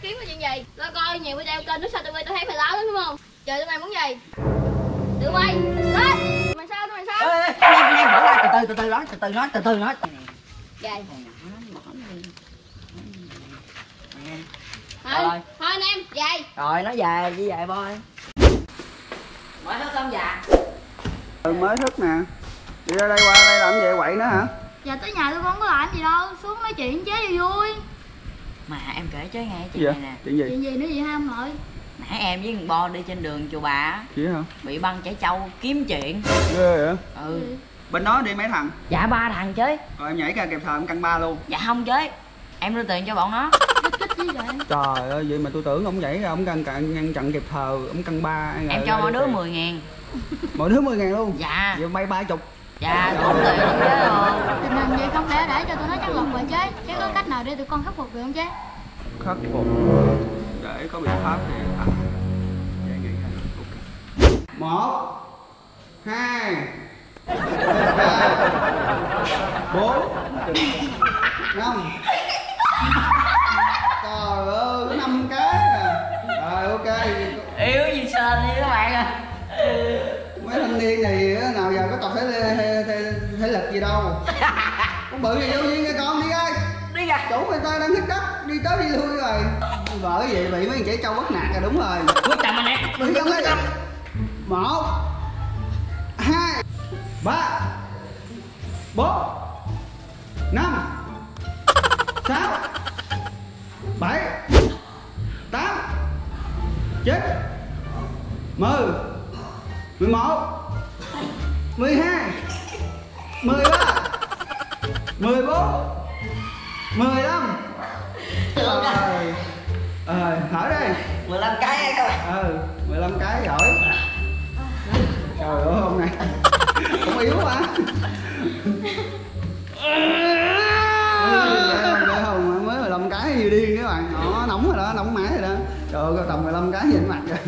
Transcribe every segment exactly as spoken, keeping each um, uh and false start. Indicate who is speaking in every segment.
Speaker 1: kiếm cái chuyện gì? Lo coi nhiều video kênh nước sao tê vê tao thấy mày láo lắm đúng không? Trời tụi mày muốn gì? Tự quay lên. Mày sao tụi mày sao?
Speaker 2: Ê, ê, anh em bỏ ra, từ từ từ từ nói, từ từ nói, từ từ nói.
Speaker 1: Vậy.
Speaker 2: Thôi,
Speaker 1: Thôi, thôi anh em, về.
Speaker 2: rồi nó về như vậy thôi. Mới thức không dạ?
Speaker 3: Ừ, mới thức nè. Đi ra đây qua đây làm gì quậy nữa hả?
Speaker 1: Dạ tới nhà tôi con có làm gì đâu, xuống nói chuyện chế cho vui.
Speaker 2: Mà em kể chế nghe chuyện
Speaker 3: Dạ?
Speaker 2: này nè.
Speaker 3: Chuyện gì?
Speaker 1: Chuyện gì nữa gì ha ông nội?
Speaker 2: Nãy em với thằng Bo đi trên đường chùa Bà á,
Speaker 3: Chuyện hả?
Speaker 2: bị băng chảy trâu kiếm chuyện.
Speaker 3: Ghê vậy?
Speaker 2: Ừ.
Speaker 3: Bên đó đi mấy thằng?
Speaker 2: Dạ ba thằng chơi.
Speaker 3: Rồi em nhảy ra kịp thời em căng ba luôn.
Speaker 2: Dạ không chơi. Em đưa tiền cho bọn nó.
Speaker 1: Kích gì vậy?
Speaker 3: Trời ơi, vậy mà tôi tưởng ông nhảy ra ông căng cạn ngăn chặn kịp thời, ông căng ba.
Speaker 2: Em cho mỗi đứa mười ngàn.
Speaker 3: Mỗi đứa mười ngàn luôn?
Speaker 2: Dạ.
Speaker 3: Vậy bay ba chục.
Speaker 2: Dạ, tốn tiền lắm chứ rồi.
Speaker 1: Tình hình vậy không lẽ để cho tụi nó trắng lọc vậy chứ? Chứ có cách nào để tụi con khắc phục được không chứ?
Speaker 3: Khắc phục để có biện pháp thì à, vậy nghĩ ha. Okay. Một, hai, ba, bốn, năm. Trời ơi, có năm cái à. Rồi ok.
Speaker 2: Yếu gì sên đi các bạn à.
Speaker 3: Mấy thanh niên này á, nào giờ có tập thể, thể, thể, thể lực gì đâu. Con bự gì vô duyên nha con, đi ơi.
Speaker 2: Đi ra.
Speaker 3: Chủ người ta đang hít đất, đi tới đi lui rồi. Bởi vậy bị mấy trẻ trâu bắt nạt rồi, đúng rồi.
Speaker 2: Quyết tâm anh em.
Speaker 3: Đừng có quyết tâm. Một, hai, ba, bốn, năm, sáu, bảy, tám, chín, mười, mười một, mười hai, mười ba, mười bốn, mười lăm. Rồi. Ờ, thở đi.
Speaker 2: mười lăm cái các bạn.
Speaker 3: Ừ, mười lăm cái giỏi. Trời ơi hôm nay cũng yếu quá. Để không mới mười lăm cái như điên các bạn. Nó nóng rồi đó, nóng máy rồi đó. Trời ơi tầm mười lăm cái nhìn mặt kìa.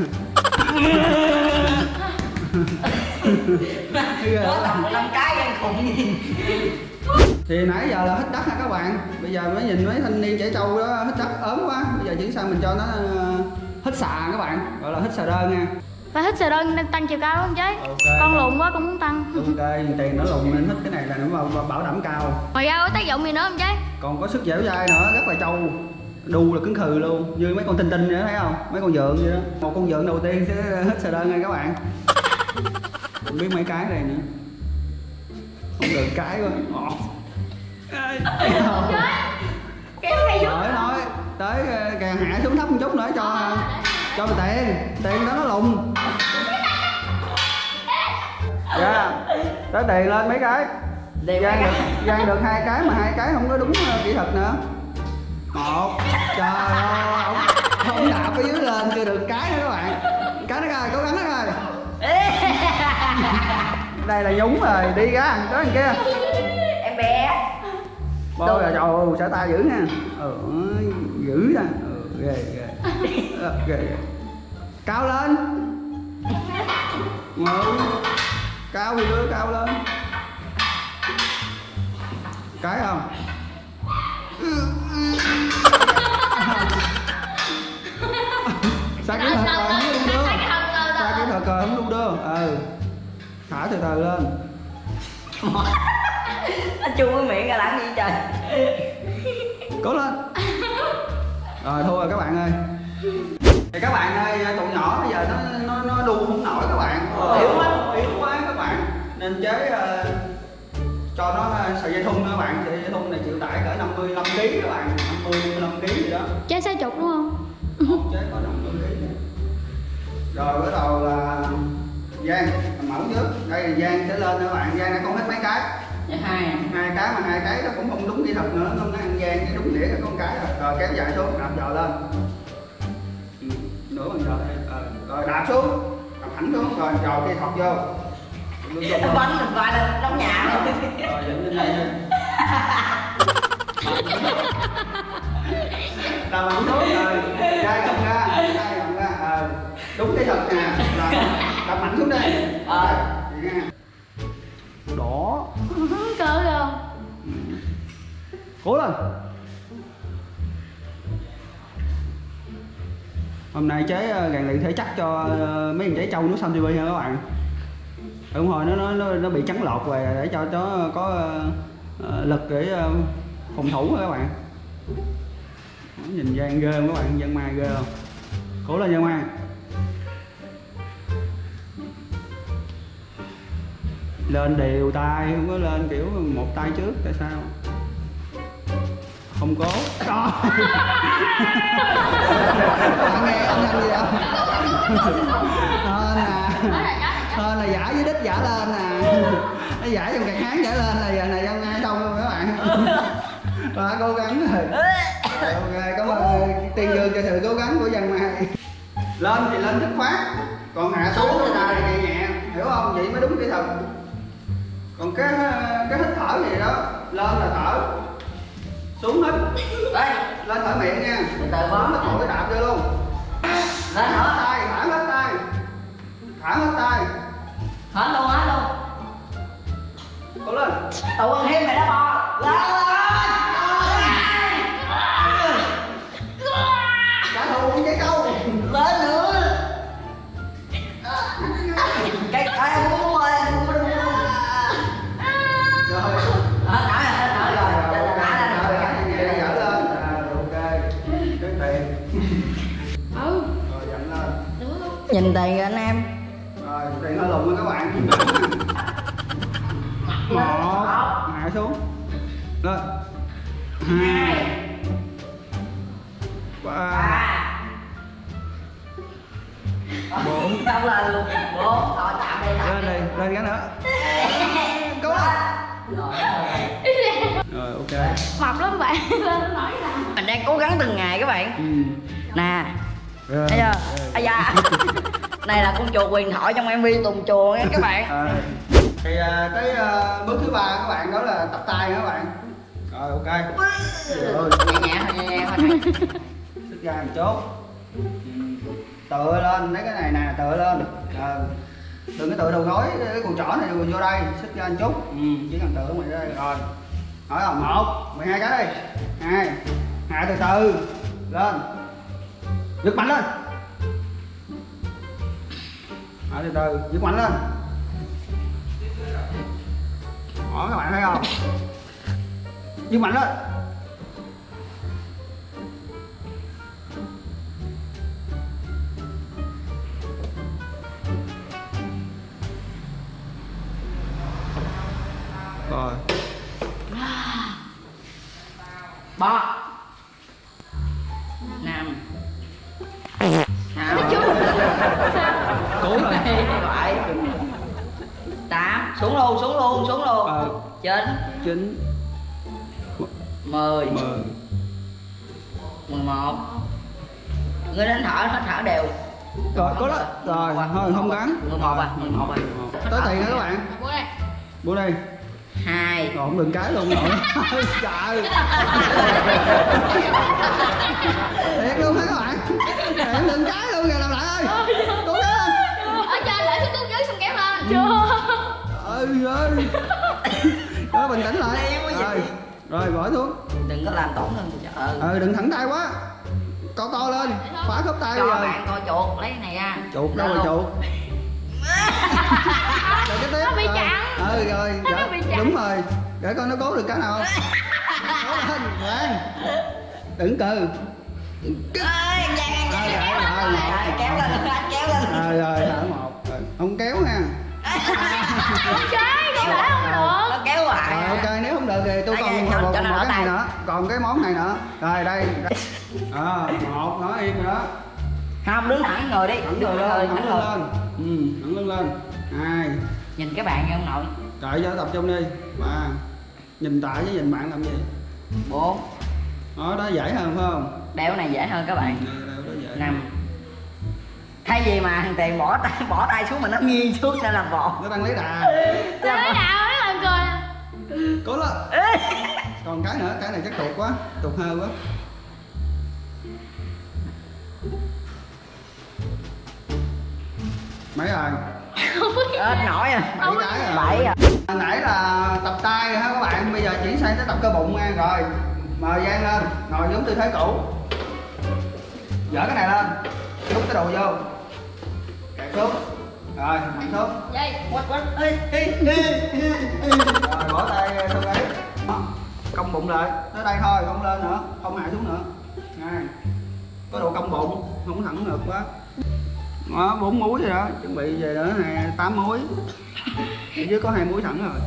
Speaker 2: Có tầm mười lăm cái em khùng gì.
Speaker 3: Thì nãy giờ là hít đất ha các bạn. Bây giờ mới nhìn mấy thanh niên trẻ trâu đó hít đất ớn quá. Bây giờ chuyển sang mình cho nó hít xà các bạn, gọi là hít xà đơn nha.
Speaker 1: Phải hít xà đơn nên tăng chiều cao đúng không chứ?
Speaker 3: Okay.
Speaker 1: Con lùn quá con muốn tăng.
Speaker 3: Ok, tiền nó lùn nên hít cái này là nó bảo, bảo đảm cao.
Speaker 1: Ngoài ra có tác dụng gì nữa không chứ?
Speaker 3: Còn có sức dẻo dai nữa, rất là trâu. Đu là cứng khừ luôn, như mấy con tinh tinh nữa thấy không? Mấy con vượn vậy đó. Một con vượn đầu tiên sẽ hít xà đơn nha các bạn. Không biết mấy cái này nữa. Không được cái quá. Nói nói tới càng hạ xuống thấp một chút nữa cho cho tiền tiền đó nó lùng. Dạ tới tiền lên mấy cái gian được gian được hai cái mà hai cái không có đúng kỹ thuật nữa. Một trời ơi ông, ông đạp ở dưới lên chưa được cái nữa các bạn. Cái nó rồi cố gắng nó rồi. Đây là nhúng rồi đi ra tới đằng kia.
Speaker 2: Em bé.
Speaker 3: Bôi là trời ơi, xả tay dữ nha. Ừ, dữ ra. Ừ, ghê ghê. Ờ, ghê ghê. Cao lên. Ừ. Cao thì đưa cao lên. Cái không? Sao kỹ thuật rồi không đung đưa. Sao kỹ thuật rồi không đung đưa. Ừ. Thả từ từ lên.
Speaker 2: Nó chu cái miệng ra làm gì trời.
Speaker 3: Cố lên. Rồi thua rồi các bạn ơi. Thì các bạn ơi, tụi nhỏ bây giờ nó nó nó đu không nổi các bạn. Yếu quá, yếu quá các bạn. Nên chế uh, cho nó sợi dây thun các bạn. Sợi dây thun này chịu tải cỡ năm mươi lăm ký các bạn, năm mươi năm mươi lăm ký gì đó.
Speaker 1: Chế sáu chục đúng không?
Speaker 3: Không, chế có năm mươi ký. Rồi bắt đầu là Giang mẫu trước. Đây là Giang sẽ lên các bạn. Giang đã không hết mấy cái.
Speaker 2: Dạ hai.
Speaker 3: Hai cái mà hai cái nó cũng không đúng kỹ thuật nữa, không có ăn gian cái đúng đĩa có một cái rồi. Rồi kéo dài xuống, đạp giò lên. Ừ, nửa bằng giò đây. Ờ, rồi đạp xuống, đạp hẳn xuống, rồi giò kia thọt vô.
Speaker 2: Nó bánh mình coi lên đóng nhà rồi.
Speaker 3: Rồi dựng lên đây đi. Đạp hẳn xuống rồi, dai không ra, dai không ra. Ờ, đúng cái thật nè. Rồi đạp hẳn xuống đây. Rồi, vậy nha. Đỏ.
Speaker 1: Cỡ rồi.
Speaker 3: Cố lên. Hôm nay chế rèn luyện thể chắc cho mấy con trẻ trâu nước xanh ti vi nha các bạn. Đúng rồi, nó nó nó bị trắng lột rồi để cho nó có uh, lực để uh, phòng thủ các bạn. Nhìn Giang ghê không các bạn, Giang Mai ghê không? Cố lên Giang Mai. Lên đều tay, không có lên kiểu một tay trước, tại sao? Không cố. Trời. Bạn nghe anh anh gì đâu? Hơn nè. Hơn là giả với đít giả lên nè. Nó giả trong cạc háng giả lên là giờ này Giang Mai xong luôn các bạn. Và cố gắng rồi. Ok, cảm ơn tiền dương cho sự cố gắng của Giang Mai. Lên thì lên dứt khoát, còn hạ xuống thì là nhẹ nhẹ, hiểu không? Vậy mới đúng kỹ thuật. Còn cái cái hít thở gì đó, lên là thở, xuống hít. Đây, lên thở miệng nha. Từ bó nó thổi đạp vô luôn. Lên thở tay, thở hết tay, thở hết tay.
Speaker 2: Hết luôn, hết luôn.
Speaker 3: Cố lên.
Speaker 2: Tụi con hiếm mày đó bò. Lên lên.
Speaker 3: Trả thù con trái câu.
Speaker 2: Lên nữa. Cái ai muốn muốn ơi, muốn muốn muốn.
Speaker 3: Rồi.
Speaker 2: Hết nổi rồi, hết nổi rồi. Rồi,
Speaker 3: rồi, nhẹ dở lên. Ok. Cái tiền.
Speaker 1: Ừ.
Speaker 3: Rồi dặn lên.
Speaker 2: Nhìn tiền kìa anh em.
Speaker 3: Rồi, tiền hơi lùn nha các bạn. Một, hạ xuống. Lên. Hai. Ba.
Speaker 2: Bốn. Tao lên luôn. Bốn. Rồi chạm đi.
Speaker 3: Lên đi, lên cái nữa. Cố lên. Rồi ok.
Speaker 1: Mập lắm bạn. Lên nói là
Speaker 2: Mình đang cố gắng từng ngày các bạn.
Speaker 3: Ừ.
Speaker 2: Nè.
Speaker 3: Rồi.
Speaker 2: Thấy chưa? Ây da. Này là con chuột huyền thoại trong em vê Tùng Chùa nha các bạn.
Speaker 3: À, thì à, cái à, bước thứ ba các bạn đó là tập tay các bạn. Rồi ok. Rồi.
Speaker 2: Nhẹ nhẹ thôi, nhẹ nhẹ thôi.
Speaker 3: Sức ra một chốt. Ừ. Tựa lên, lấy cái này nè, tựa lên. À, đừng có tựa đầu gối, cái cùi chỏ này vô đây, sức ra một chút. Ừ, chỉ cần tựa ngoài đây rồi. Hỏi không? Một, mười hai cái đi. Hai, hạ từ từ lên, giật mạnh lên. Hạ từ từ, giật mạnh lên. Đó các bạn thấy không? Giật mạnh lên. Rồi.
Speaker 2: Ba. Năm. Sáu.
Speaker 3: Cố lên.
Speaker 2: Bảy. Tám. Xuống luôn, xuống luôn, xuống luôn.
Speaker 3: Ờ.
Speaker 2: Chín.
Speaker 3: Chín.
Speaker 2: Mười.
Speaker 3: Mười.
Speaker 2: Mười một. Người đến thở, hết thở đều.
Speaker 3: Rồi, có đó. Rồi, thôi không gắn.
Speaker 2: Mười một à, mười một à.
Speaker 3: Tới tiền nữa các bạn.
Speaker 1: bố đây.
Speaker 3: Bố đây.
Speaker 2: Hai.
Speaker 3: Rồi không đừng cái luôn nội. Trời. Thiệt luôn hả các bạn? Thiệt đừng cái luôn kìa, làm lại ơi. Cố gắng lên.
Speaker 1: Ở trên lại xuống dưới xong kéo lên. Chưa.
Speaker 3: Ơi ơi. Đó bình tĩnh lại. Rồi. Rồi bỏ xuống.
Speaker 2: Đừng có làm tổn thương trời ơi.
Speaker 3: Ờ đừng thẳng tay quá. Co to lên. Phá khớp tay
Speaker 2: cho
Speaker 3: rồi.
Speaker 2: bạn coi chuột lấy cái này ra.
Speaker 3: Chuột đâu rồi chuột? Rồi cái tiếp.
Speaker 1: Nó bị
Speaker 3: Rồi.
Speaker 1: chặn.
Speaker 3: Ừ rồi.
Speaker 1: Nó
Speaker 3: Dạ,
Speaker 1: bị chặn.
Speaker 3: đúng rồi. Để coi nó cố được cái nào không. Cố lên, Lan. Đừng cừ.
Speaker 2: Ơi, Giang, Giang,
Speaker 3: Rồi,
Speaker 2: Giang.
Speaker 3: rồi, rồi,
Speaker 2: Rồi, kéo lên, anh kéo lên.
Speaker 3: Rồi rồi, thở một. Rồi. Không kéo nha.
Speaker 1: Không trái, không phải không được.
Speaker 2: Nó kéo hoài.
Speaker 3: Rồi ok, nếu không được thì tôi
Speaker 2: Đây,
Speaker 3: còn
Speaker 2: đây,
Speaker 3: một,
Speaker 2: cho-
Speaker 3: một,
Speaker 2: cho
Speaker 3: một
Speaker 2: nó
Speaker 3: cái
Speaker 2: đỡ
Speaker 3: này
Speaker 2: tay.
Speaker 3: nữa. Còn cái món này nữa. Rồi đây. đây. À, một, nó im rồi đó.
Speaker 2: Không, đứng thẳng người đi.
Speaker 3: Thẳng
Speaker 2: Đứng
Speaker 3: người lên, thẳng
Speaker 2: thẳng
Speaker 3: lưng
Speaker 2: người.
Speaker 3: lên. Ừ, thẳng lưng lên. Hai.
Speaker 2: Nhìn cái bạn nha ông nội.
Speaker 3: Đợi cho tập trung đi. Ba. Nhìn tại với nhìn bạn làm gì?
Speaker 2: Bốn.
Speaker 3: Đó, đó dễ hơn phải không?
Speaker 2: Đeo này dễ hơn các bạn.
Speaker 3: Này, đó, đó dễ.
Speaker 2: Năm. Thay vì mà thằng Tiền bỏ tay bỏ tay xuống mà nó nghiêng xuống sẽ làm bọt.
Speaker 3: Nó đang lấy đà.
Speaker 1: Thế nào nó làm cười.
Speaker 3: Cố lên. Còn cái nữa, cái này chắc tuột quá, tuột hơi quá. Mấy rồi?
Speaker 2: Ít nổi à.
Speaker 3: Bảy cái rồi.
Speaker 2: Bảy à.
Speaker 3: Hồi nãy là tập tay ha các bạn, bây giờ chuyển sang tới tập cơ bụng nha. Rồi, mời Giang lên, ngồi giống tư thế cũ. Dỡ cái này lên. Rút cái đồ vô. Kẹt xuống. Rồi, nằm xuống.
Speaker 1: Dây.
Speaker 2: Quất quất. Ê, ê, ê, ê, ê.
Speaker 3: Rồi, bỏ tay sau gáy. Cong bụng lại, tới đây thôi, không lên nữa, không hạ xuống nữa. Này. Có độ cong bụng, không thẳng ngực quá. Đó, bốn múi rồi đó, chuẩn bị về nữa nè, tám múi. Ở dưới có hai múi thẳng rồi.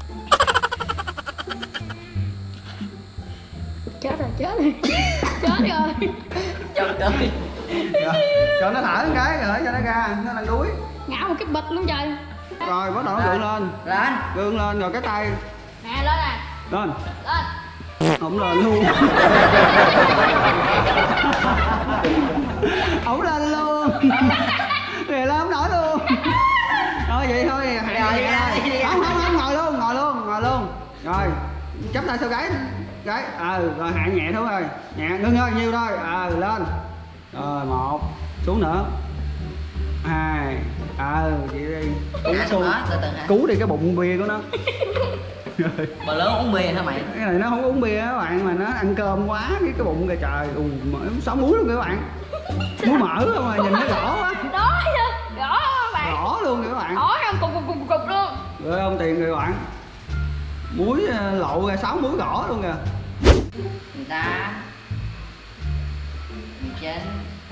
Speaker 1: Chết rồi, chết rồi. Chết rồi.
Speaker 2: Trời ơi.
Speaker 3: Rồi, cho nó thở một cái rồi cho nó ra, nó đang đuối.
Speaker 1: Ngã một cái bịch luôn trời.
Speaker 3: Rồi bắt đầu nó gượng lên.
Speaker 2: Lên.
Speaker 3: Gượng lên rồi cái tay
Speaker 1: Nè lên nè.
Speaker 3: lên.
Speaker 1: Lên.
Speaker 3: Không lên luôn. Không lên luôn. Về lên không nổi luôn. Thôi vậy thôi, hạ
Speaker 2: Rồi,
Speaker 3: vậy
Speaker 2: đi, đi, đi.
Speaker 3: thôi. Không không không, ngồi luôn, ngồi luôn, ngồi luôn. Rồi, chắp tay sau gáy. Gáy. Ờ, rồi hạ nhẹ thôi rồi. Nhẹ, ngưng thôi, nhiêu thôi. Ờ, lên. Rồi, một, xuống nữa. Hai, ờ, vậy đi. Cú
Speaker 2: Hạ
Speaker 3: xuống.
Speaker 2: xuống đó, từ từ hạ.
Speaker 3: Cứu đi cái bụng bia của nó. Rồi.
Speaker 2: Bà lớn uống bia hả mày?
Speaker 3: Cái này nó không uống bia á các bạn, mà nó ăn cơm quá cái cái bụng kìa trời, ù sáu múi luôn kìa các bạn. Múi mỡ không mà nhìn nó rõ quá.
Speaker 1: Đó chứ. Rõ các bạn.
Speaker 3: Rõ luôn kìa các bạn.
Speaker 1: Rõ không cục cục cục cục luôn.
Speaker 3: Rồi không tiền kìa các bạn. Muối lộ ra sáu múi gõ luôn kìa.
Speaker 2: mười tám, mười chín,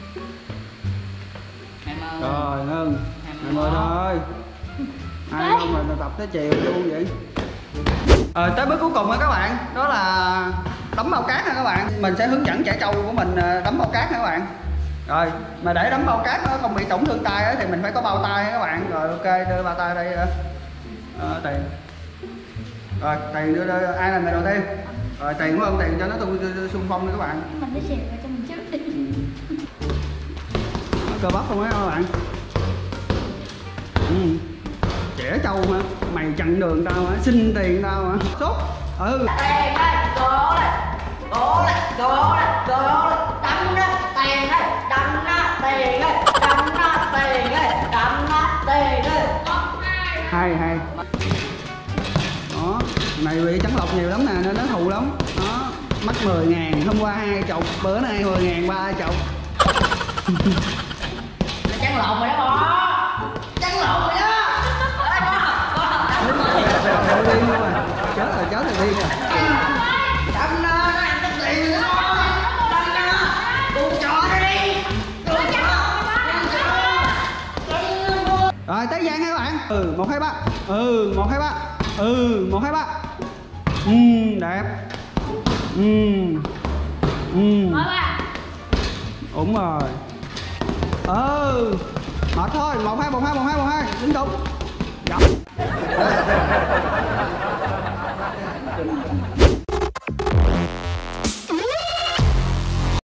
Speaker 2: hai mươi.
Speaker 3: Rồi ngưng. hai mươi thôi. Ai không mà tập tới chiều luôn vậy. Ờ, tới bước cuối cùng á các bạn, đó là đấm bao cát nha các bạn. Mình sẽ hướng dẫn trẻ trâu của mình đấm bao cát nha các bạn. Rồi, mà để đấm bao cát nó không bị tổn thương tay á, thì mình phải có bao tay các bạn. Rồi ok, đưa bao tay đây. À, tiền. Rồi, tiền đưa, đưa ai là người đầu tiên? Rồi tiền của ông tiền cho nó tôi xung phong đi các bạn.
Speaker 1: Mình phải xịt vào cho mình trước đi.
Speaker 3: Nó cơ bắp không á các bạn. Ừ. Trẻ trâu hả? Mày chặn đường tao hả? Xin tiền tao hả? Sốt. Ừ.
Speaker 2: Tiền đây, cố lên, cố lên, cố lên, cố lên, đấm đó, tiền đây, đấm đó, tiền đây, đấm đó, tiền đây, đấm đó, tiền đây.
Speaker 3: Hay hay. Đó, này bị trắng lọc nhiều lắm nè nên nó thù lắm. Đó, mất mười ngàn, hôm qua hai chục, bữa nay mười ngàn ba chục.
Speaker 2: Nó trắng lộn rồi đó bò. Trắng lộn rồi đó.
Speaker 3: Điên luôn rồi. Chết rồi, chết rồi, điên rồi.
Speaker 2: Đâm nó, nó ăn cái tiền rồi đó. Đâm nó. Buông trò nó đi. Buông trò. Buông trò.
Speaker 3: Rồi tới gian nha các bạn. Ừ, một hai ba. Ừ, một hai ba. Ừ, một hai ba. Ừ, đẹp. Ừ. Ừ.
Speaker 1: Mở ba.
Speaker 3: Đúng rồi. Ừ. Mệt thôi, một hai một hai một hai một hai, đứng đúng. Dọc.